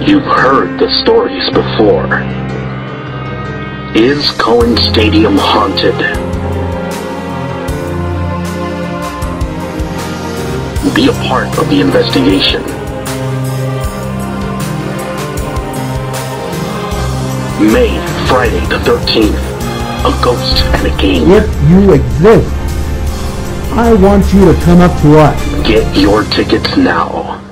You've heard the stories before. Is Cohen Stadium haunted? Be a part of the investigation. May, Friday the 13th. A ghost and a game. If you exist, I want you to come up to us. Get your tickets now.